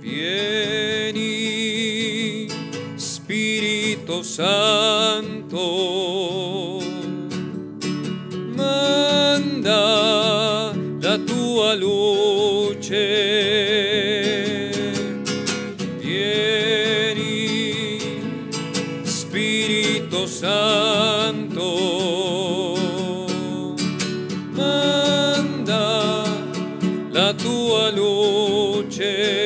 Vieni, Spirito Santo, manda la tua luce. Vieni, Spirito Santo, manda la tua luce.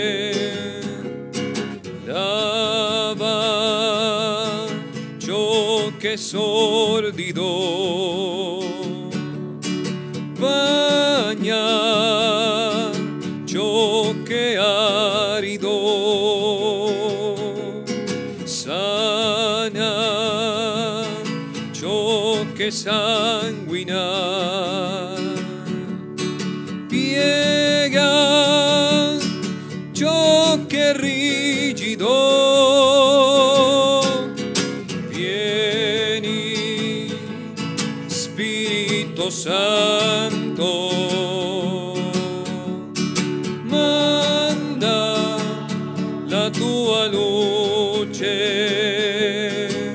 Lava ciò che è sordido, bagna ciò che è arido, sana ciò che sanguina, piega ciò che è rigido. Vieni, Spirito Santo, manda la tua luce,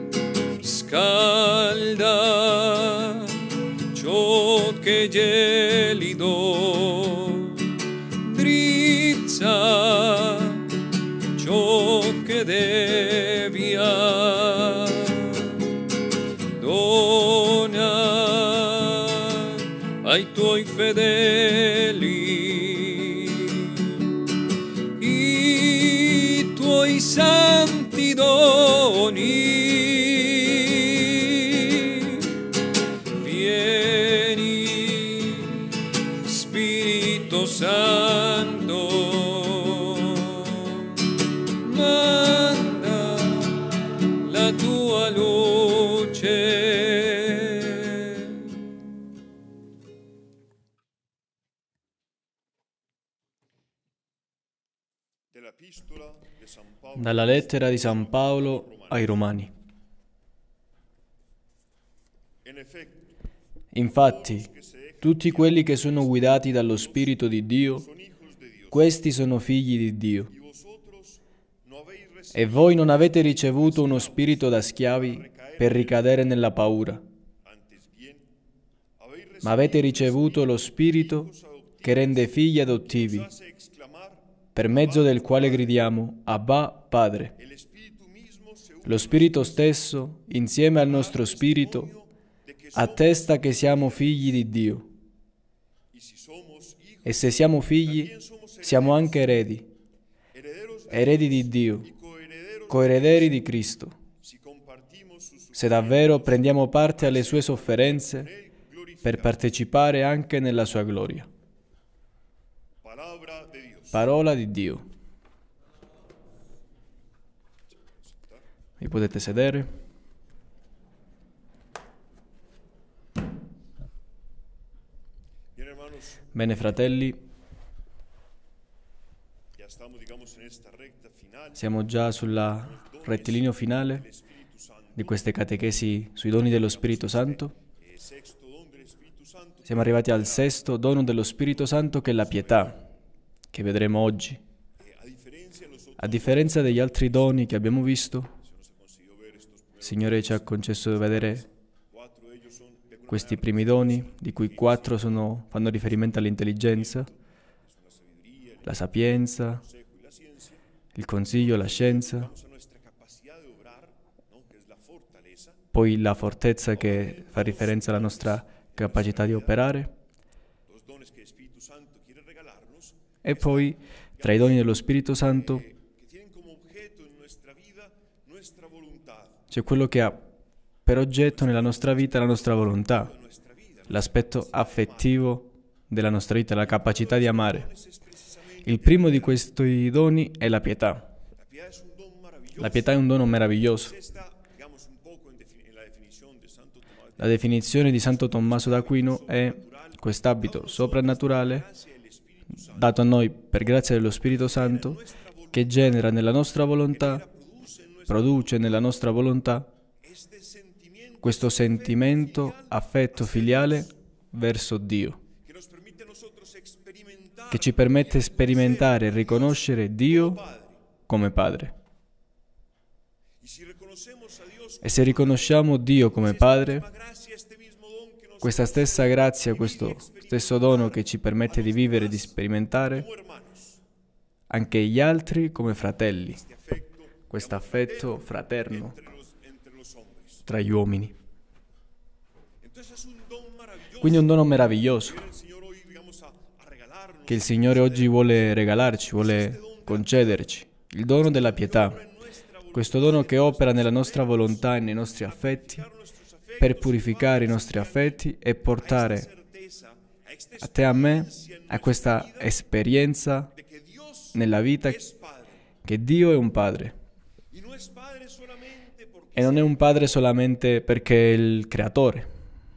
scalda ciò che è gelido, drizza ciò che devia, dona ai tuoi fedeli i tuoi santi doni. Vieni, Spirito Santo, manda la tua luce. Dalla lettera di San Paolo ai Romani. Infatti, tutti quelli che sono guidati dallo Spirito di Dio, questi sono figli di Dio. E voi non avete ricevuto uno spirito da schiavi per ricadere nella paura, ma avete ricevuto lo Spirito che rende figli adottivi, per mezzo del quale gridiamo Abba, Padre. Lo Spirito stesso, insieme al nostro spirito, attesta che siamo figli di Dio. E se siamo figli, siamo anche eredi, eredi di Dio, coerederi di Cristo, se davvero prendiamo parte alle sue sofferenze per partecipare anche nella sua gloria. Parola di Dio. Vi potete sedere. Bene, fratelli, siamo già sul rettilineo finale di queste catechesi sui doni dello Spirito Santo. Siamo arrivati al sesto dono dello Spirito Santo, che è la pietà, che vedremo oggi. A differenza degli altri doni che abbiamo visto, il Signore ci ha concesso di vedere questi primi doni, di cui 4 fanno riferimento all'intelligenza, la sapienza, il consiglio, la scienza, poi la fortezza, che fa riferenza alla nostra capacità di operare, e poi tra i doni dello Spirito Santo c'è quello che ha per oggetto nella nostra vita la nostra volontà, l'aspetto affettivo della nostra vita, la capacità di amare. Il primo di questi doni è la pietà. La pietà è un dono meraviglioso. La definizione di Santo Tommaso d'Aquino è quest'abito soprannaturale dato a noi per grazia dello Spirito Santo, che genera nella nostra volontà, produce nella nostra volontà questo sentimento, affetto filiale verso Dio, che ci permette di sperimentare e riconoscere Dio come Padre. E se riconosciamo Dio come Padre, questa stessa grazia, questo stesso dono che ci permette di vivere e di sperimentare anche gli altri come fratelli, questo affetto fraterno tra gli uomini. Quindi è un dono meraviglioso che il Signore oggi vuole regalarci, vuole concederci, il dono della pietà, questo dono che opera nella nostra volontà e nei nostri affetti per purificare i nostri affetti e portare a te e a me a questa esperienza nella vita che Dio è un Padre. E non è un Padre solamente perché è il Creatore,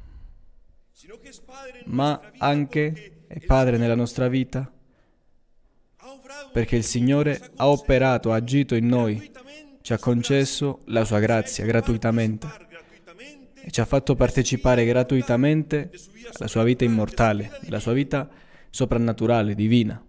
ma anche è Padre nella nostra vita perché il Signore ha operato, ha agito in noi, ci ha concesso la sua grazia gratuitamente e ci ha fatto partecipare gratuitamente alla sua vita immortale, alla sua vita soprannaturale, divina.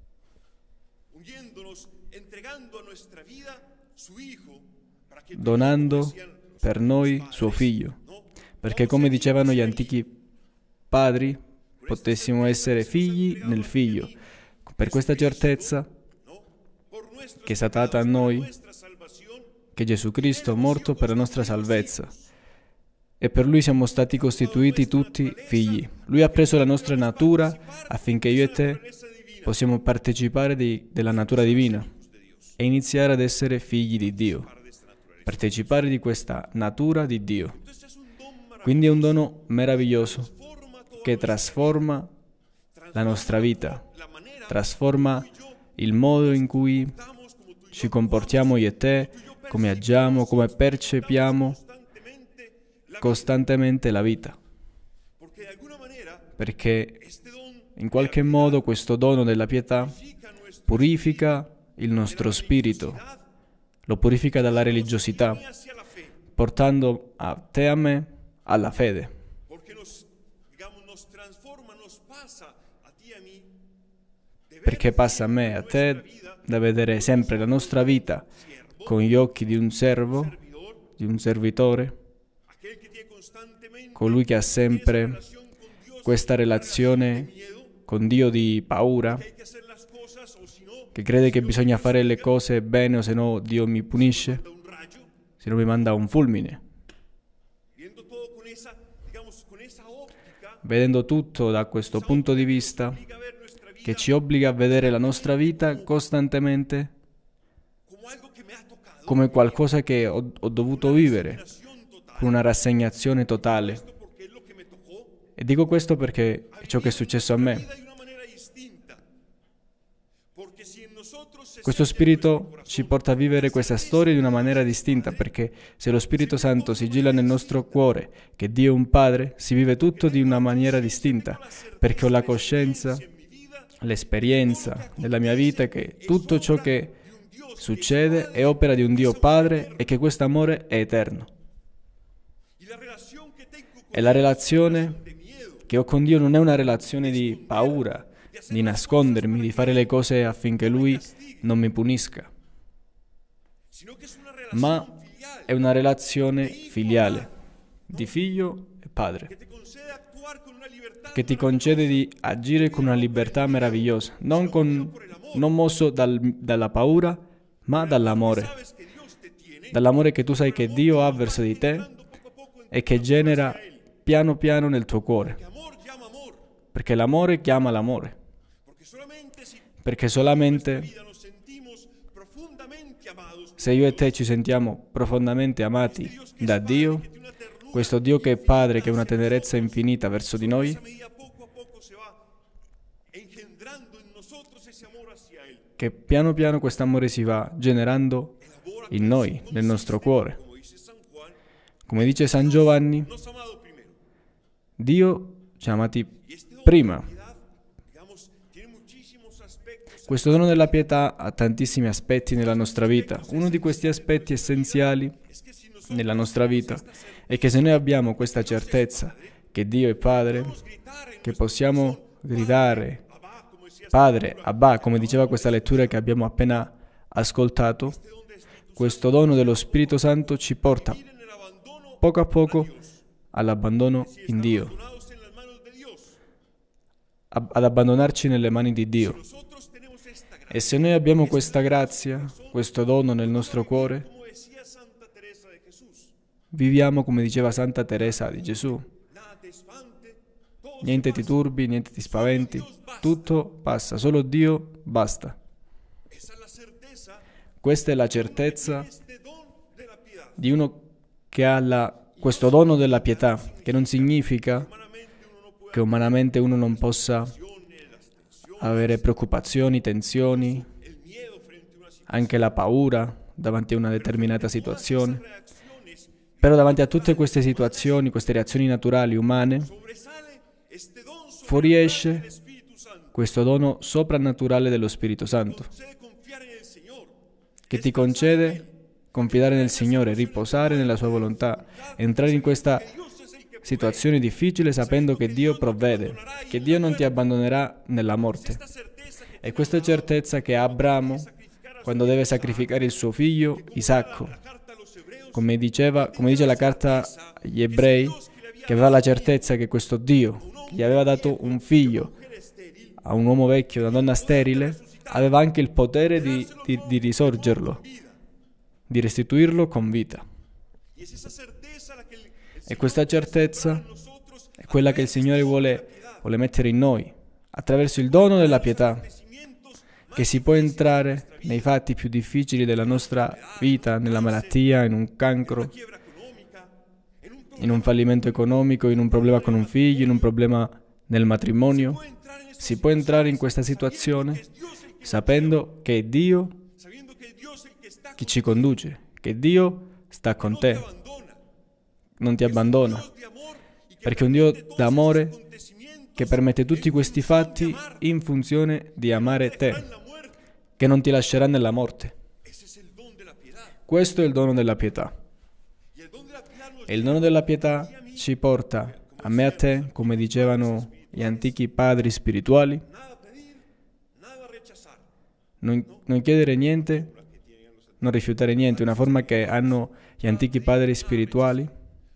Donando per noi suo Figlio, perché come dicevano gli antichi padri, potessimo essere figli nel Figlio, per questa certezza che è stata data a noi, che Gesù Cristo è morto per la nostra salvezza, e per Lui siamo stati costituiti tutti figli. Lui ha preso la nostra natura affinché io e te possiamo partecipare della natura divina e iniziare ad essere figli di Dio, partecipare di questa natura di Dio. Quindi è un dono meraviglioso che trasforma la nostra vita, trasforma il modo in cui ci comportiamo io e te, come agiamo, come percepiamo costantemente la vita. Perché in qualche modo questo dono della pietà purifica il nostro spirito, lo purifica dalla religiosità, portando a te e a me alla fede. Perché passa a me e a te da vedere sempre la nostra vita con gli occhi di un servo, di un servitore, colui che ha sempre questa relazione con Dio di paura, che crede che bisogna fare le cose bene o se no Dio mi punisce, se no mi manda un fulmine. Vedendo tutto da questo punto di vista, che ci obbliga a vedere la nostra vita costantemente come qualcosa che ho dovuto vivere, con una rassegnazione totale. E dico questo perché è ciò che è successo a me. Questo Spirito ci porta a vivere questa storia di una maniera distinta, perché se lo Spirito Santo sigilla nel nostro cuore che Dio è un Padre, si vive tutto di una maniera distinta, perché ho la coscienza, l'esperienza nella mia vita che tutto ciò che succede è opera di un Dio Padre e che questo amore è eterno. E la relazione che ho con Dio non è una relazione di paura, di nascondermi, di fare le cose affinché Lui non mi punisca, ma è una relazione filiale, di figlio e padre, che ti concede di agire con una libertà meravigliosa, non mosso dalla paura, ma dall'amore che tu sai che Dio ha verso di te e che genera piano piano nel tuo cuore, perché l'amore chiama l'amore, perché solamente se io e te ci sentiamo profondamente amati da Dio, questo Dio che è Padre, che ha una tenerezza infinita verso di noi, che piano piano questo amore si va generando in noi, nel nostro cuore. Come dice San Giovanni, Dio ci ha amati prima. Questo dono della pietà ha tantissimi aspetti nella nostra vita. Uno di questi aspetti essenziali nella nostra vita è che se noi abbiamo questa certezza che Dio è Padre, che possiamo gridare Padre, Abba, come diceva questa lettura che abbiamo appena ascoltato, questo dono dello Spirito Santo ci porta poco a poco all'abbandono in Dio, ad abbandonarci nelle mani di Dio. E se noi abbiamo questa grazia, questo dono nel nostro cuore, viviamo come diceva Santa Teresa di Gesù. Niente ti turbi, niente ti spaventi, tutto passa, solo Dio basta. Questa è la certezza di uno che ha questo dono della pietà, che non significa che umanamente uno non possa avere preoccupazioni, tensioni, anche la paura davanti a una determinata situazione. Però davanti a tutte queste situazioni, queste reazioni naturali umane, fuoriesce questo dono soprannaturale dello Spirito Santo, che ti concede confidare nel Signore, riposare nella Sua volontà, entrare in questa situazione difficile sapendo che Dio provvede, che Dio non ti abbandonerà nella morte. E questa certezza che ha Abramo quando deve sacrificare il suo figlio Isacco, come dice la carta agli Ebrei, che aveva la certezza che questo Dio, che gli aveva dato un figlio a un uomo vecchio, una donna sterile, aveva anche il potere di risorgerlo, di restituirlo con vita. E questa certezza è quella che il Signore vuole mettere in noi, attraverso il dono della pietà, che si può entrare nei fatti più difficili della nostra vita, nella malattia, in un cancro, in un fallimento economico, in un problema con un figlio, in un problema nel matrimonio. Si può entrare in questa situazione sapendo che è Dio che ci conduce, che Dio sta con te, non ti abbandona, perché è un Dio d'amore che permette tutti questi fatti in funzione di amare te, che non ti lascerà nella morte. Questo è il dono della pietà. E il dono della pietà ci porta, a me e a te, come dicevano gli antichi padri spirituali, non chiedere niente, non rifiutare niente, una forma che hanno gli antichi padri spirituali,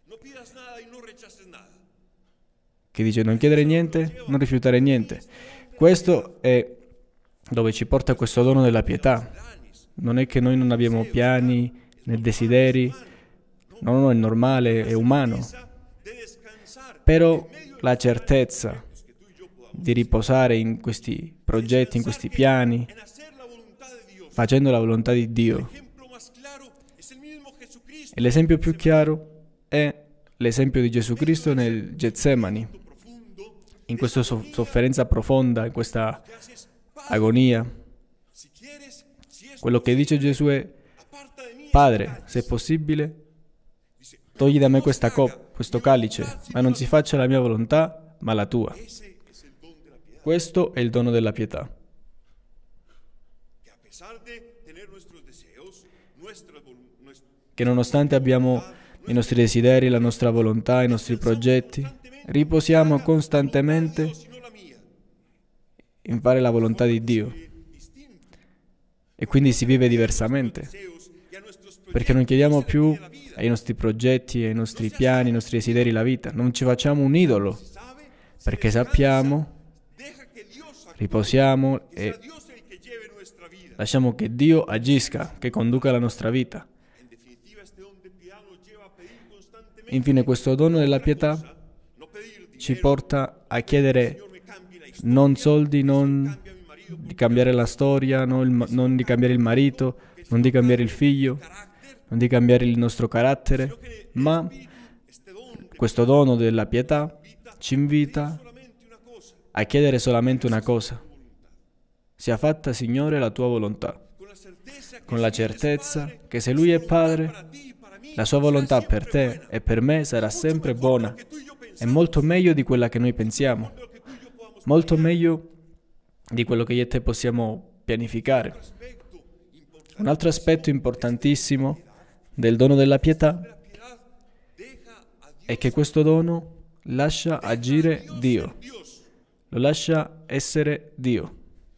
che dice non chiedere niente, non rifiutare niente. Questo è dove ci porta questo dono della pietà. Non è che noi non abbiamo piani né desideri, no, è normale, è umano. Però la certezza di riposare in questi progetti, in questi piani, facendo la volontà di Dio. E l'esempio più chiaro è l'esempio di Gesù Cristo nel Getsemani, in questa sofferenza profonda, in questa agonia. Quello che dice Gesù è: Padre, se è possibile, togli da me questo calice, ma non si faccia la mia volontà, ma la tua. Questo è il dono della pietà. Che nonostante abbiamo i nostri desideri, la nostra volontà, i nostri progetti, riposiamo costantemente in fare la volontà di Dio. E quindi si vive diversamente, perché non chiediamo più ai nostri progetti, ai nostri piani, ai nostri desideri la vita. Non ci facciamo un idolo, perché sappiamo, riposiamo e lasciamo che Dio agisca, che conduca la nostra vita. Infine, questo dono della pietà ci porta a chiedere non soldi, non di cambiare la storia, non di cambiare il marito, non di cambiare il figlio, non di cambiare il nostro carattere, ma questo dono della pietà ci invita a chiedere solamente una cosa: sia fatta, Signore, la tua volontà, con la certezza che se Lui è Padre, la sua volontà per te e per me sarà sempre buona e molto meglio di quella che noi pensiamo, molto meglio di quello che io e te possiamo pianificare. Un altro aspetto importantissimo del dono della pietà è che questo dono lascia agire Dio, lo lascia essere Dio.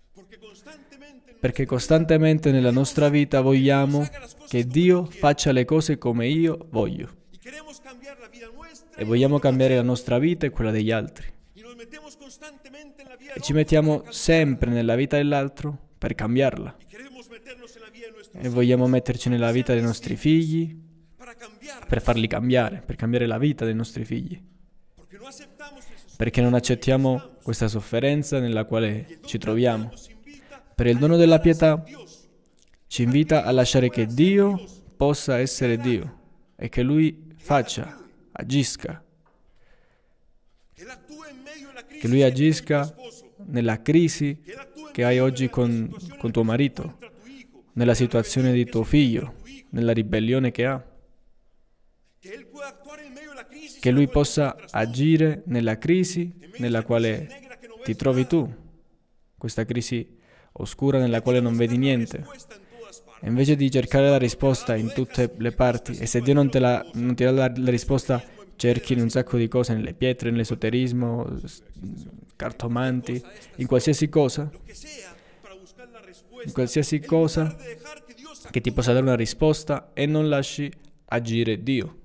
perché costantemente nella nostra vita vogliamo che Dio faccia le cose come io voglio. E vogliamo cambiare la nostra vita e quella degli altri. E ci mettiamo sempre nella vita dell'altro per cambiarla. E vogliamo metterci nella vita dei nostri figli per farli cambiare, per cambiare la vita dei nostri figli. Perché non accettiamo questa sofferenza nella quale ci troviamo. Per il dono della pietà ci invita a lasciare che Dio possa essere Dio e che Lui faccia, agisca. Che Lui agisca nella crisi che hai oggi con tuo marito, nella situazione di tuo figlio, nella ribellione che ha. Che Lui possa agire nella crisi nella quale ti trovi tu, questa crisi oscura nella quale non vedi niente. E invece di cercare la risposta in tutte le parti, e se Dio non ti dà la risposta, cerchi in un sacco di cose, nelle pietre, nell'esoterismo, cartomanti, in qualsiasi cosa che ti possa dare una risposta e non lasci agire Dio.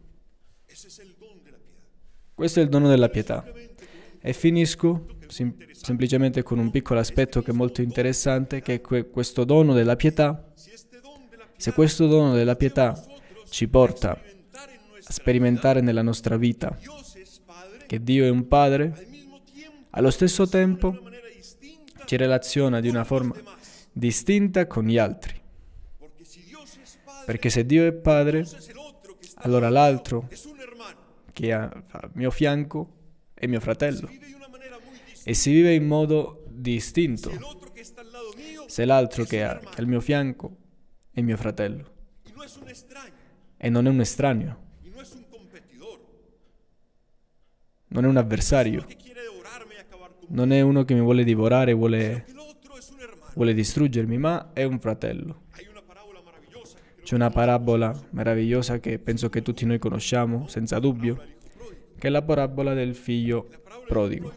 Questo è il dono della pietà. E finisco semplicemente con un piccolo aspetto che è molto interessante, che è questo dono della pietà. Se questo dono della pietà ci porta a sperimentare nella nostra vita che Dio è un Padre, allo stesso tempo ci relaziona di una forma distinta con gli altri. Perché se Dio è Padre, allora l'altro che è a mio fianco è mio fratello. E si vive in modo distinto se l'altro che è al mio fianco è mio fratello. E non è un estraneo. Non è un avversario. Non è uno che mi vuole divorare, vuole distruggermi, ma è un fratello. C'è una parabola meravigliosa che penso che tutti noi conosciamo, senza dubbio, che è la parabola del figlio prodigo.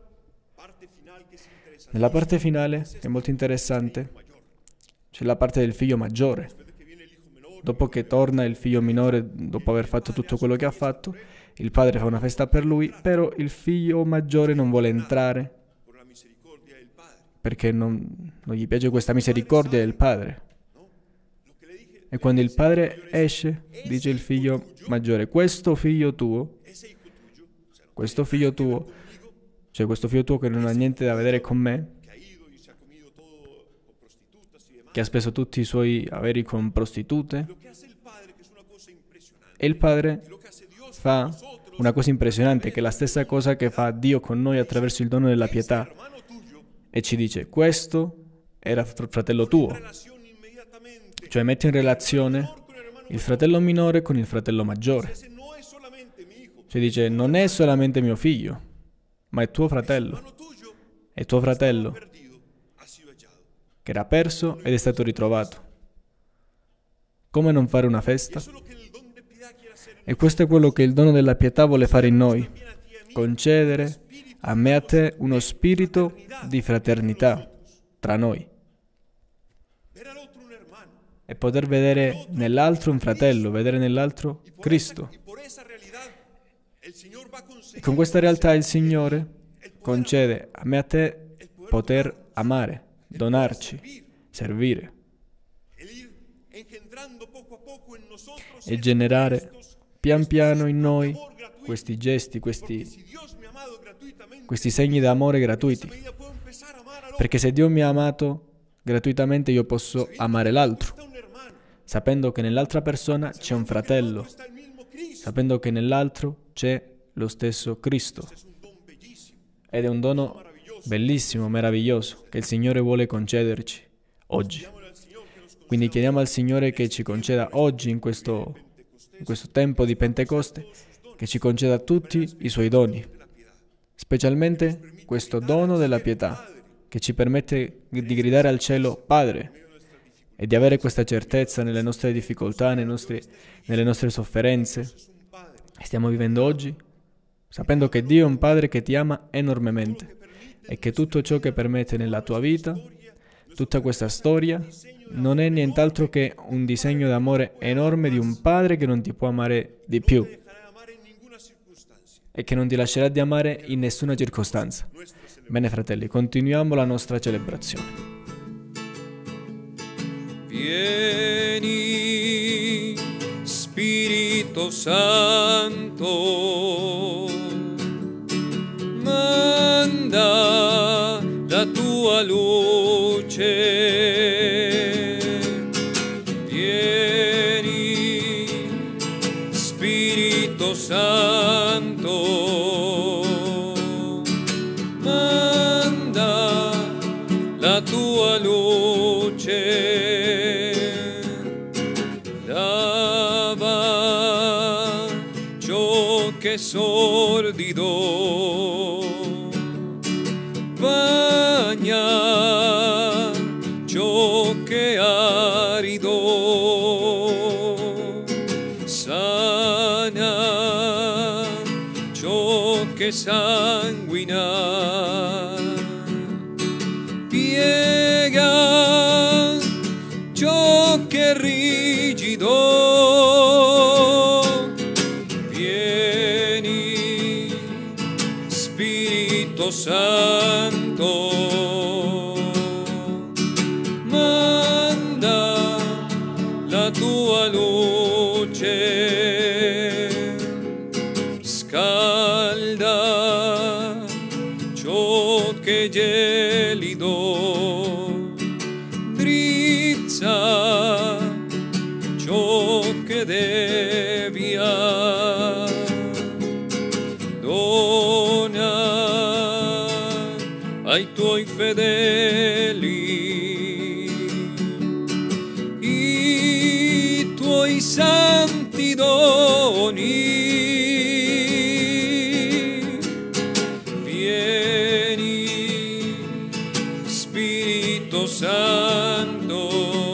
Nella parte finale, che è molto interessante, c'è la parte del figlio maggiore. Dopo che torna il figlio minore, dopo aver fatto tutto quello che ha fatto, il padre fa una festa per lui, però il figlio maggiore non vuole entrare perché non gli piace questa misericordia del padre. E quando il padre esce, dice il figlio maggiore, questo figlio tuo che non ha niente da vedere con me, che ha speso tutti i suoi averi con prostitute, e il padre fa una cosa impressionante, che è la stessa cosa che fa Dio con noi attraverso il dono della pietà, e ci dice, questo era fratello tuo. Cioè metti in relazione il fratello minore con il fratello maggiore. Cioè dice, non è solamente mio figlio, ma è tuo fratello. È tuo fratello che era perso ed è stato ritrovato. Come non fare una festa? E questo è quello che il dono della pietà vuole fare in noi. Concedere a me e a te uno spirito di fraternità tra noi. E poter vedere nell'altro un fratello, vedere nell'altro Cristo. E con questa realtà il Signore concede a me e a te poter amare, donarci, servire e generare pian piano in noi questi gesti, questi segni d'amore gratuiti. Perché se Dio mi ha amato gratuitamente, io posso amare l'altro, sapendo che nell'altra persona c'è un fratello, sapendo che nell'altro c'è lo stesso Cristo. Ed è un dono bellissimo, meraviglioso, che il Signore vuole concederci oggi. Quindi chiediamo al Signore che ci conceda oggi, in questo tempo di Pentecoste, che ci conceda tutti i Suoi doni, specialmente questo dono della pietà, che ci permette di gridare al cielo Padre, e di avere questa certezza nelle nostre difficoltà, nelle nostre sofferenze che stiamo vivendo oggi, sapendo che Dio è un Padre che ti ama enormemente e che tutto ciò che permette nella tua vita Tutta questa storia non è nient'altro che un disegno d'amore enorme di un padre che non ti può amare di più e che non ti lascerà di amare in nessuna circostanza. Bene, fratelli, continuiamo la nostra celebrazione. Vieni, Spirito Santo, manda la tua luce. Vieni, Spirito Santo, manda la tua luce. Lava ciò che è sordido, bagna ciò che è arido, sana ciò che sanguina, piega ciò che è rigido. Vieni, Spirito Santo, manda la tua luce, scalda ciò che è gelido, drizza ciò che devia, dona ai tuoi fedeli i tuoi santi doni. Vieni, Spirito Santo,